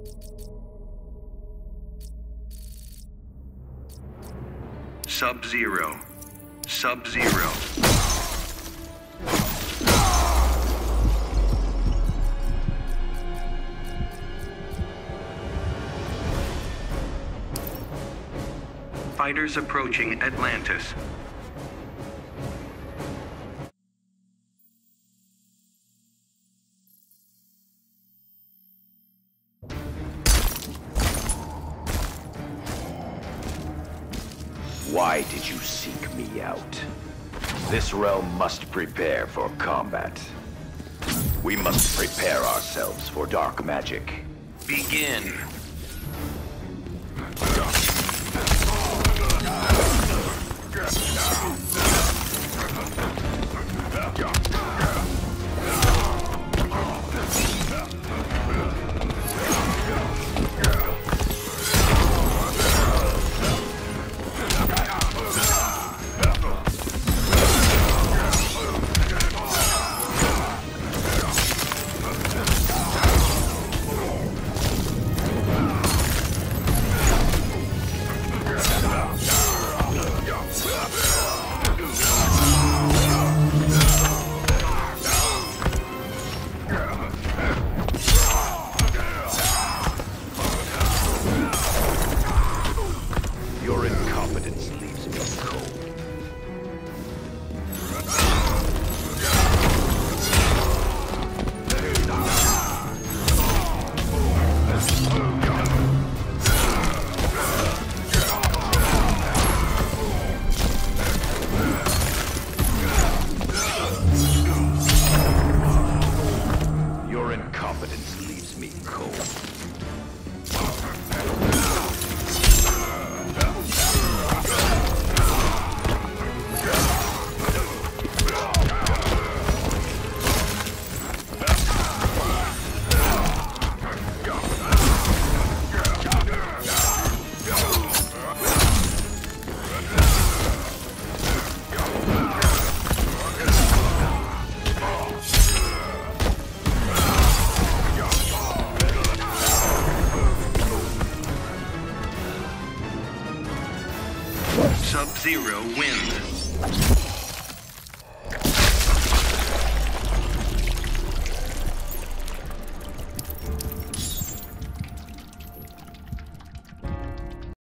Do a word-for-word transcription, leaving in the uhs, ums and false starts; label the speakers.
Speaker 1: Sub-Zero. Sub-Zero. Fighters approaching Atlantis.
Speaker 2: Why did you seek me out? This realm must prepare for combat. We must prepare ourselves for dark magic.
Speaker 1: Begin.
Speaker 2: Your incompetence leaves me cold. Your incompetence leaves me cold.
Speaker 1: Sub-Zero wins.